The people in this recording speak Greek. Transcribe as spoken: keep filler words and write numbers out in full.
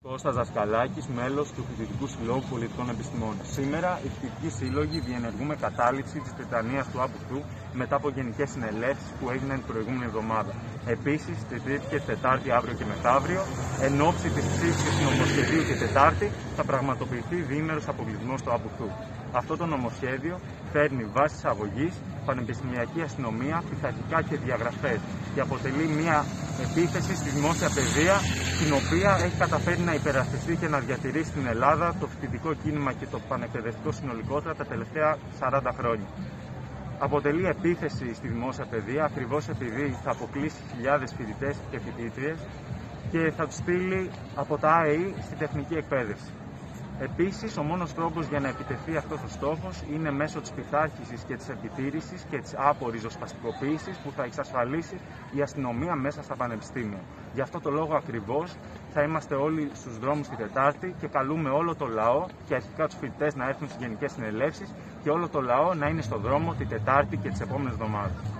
Κώστας Δασκαλάκης, μέλος του Φοιτητικού Συλλόγου Πολιτικών Επιστημών. Σήμερα, οι φοιτητικοί σύλλογοι διενεργούμε κατάληψη της Τριτανίας του ΑΠΟΥ μετά από γενικές συνελεύσεις που έγιναν την προηγούμενη εβδομάδα. Επίσης, την Τρίτη και Τετάρτη, αύριο και μεθαύριο, εν ώψη της ψήφισης του νομοσχεδίου την Τετάρτη, θα πραγματοποιηθεί διήμερος αποκλεισμός στο ΑΠΟΥ. Αυτό το νομοσχέδιο φέρνει βάσεις αγωγής, πανεπιστημιακή αστυνομία, πειθαρχικά και διαγραφές και αποτελεί μια επίθεση στη δημόσια παιδεία, την οποία έχει καταφέρει να υπερασπιστεί και να διατηρήσει στην Ελλάδα το φοιτητικό κίνημα και το πανεκπαιδευτικό συνολικότερα τα τελευταία σαράντα χρόνια. Αποτελεί επίθεση στη δημόσια παιδεία ακριβώς επειδή θα αποκλείσει χιλιάδες φοιτητές και φοιτήτριες και θα τους στείλει από τα ΑΕΗ στη τεχνική εκπαίδευση. Επίσης, ο μόνος τρόπος για να επιτευχθεί αυτός ο στόχος είναι μέσω της πειθάρχησης και της επιτήρησης και της άπορης ριζοσπαστικοποίησης που θα εξασφαλίσει η αστυνομία μέσα στα πανεπιστήμια. Γι' αυτό το λόγο ακριβώς θα είμαστε όλοι στους δρόμους την Τετάρτη και καλούμε όλο το λαό και αρχικά τους φοιτητές να έρθουν στις γενικές συνελεύσεις και όλο το λαό να είναι στο δρόμο την Τετάρτη και τις επόμενες εβδομάδες.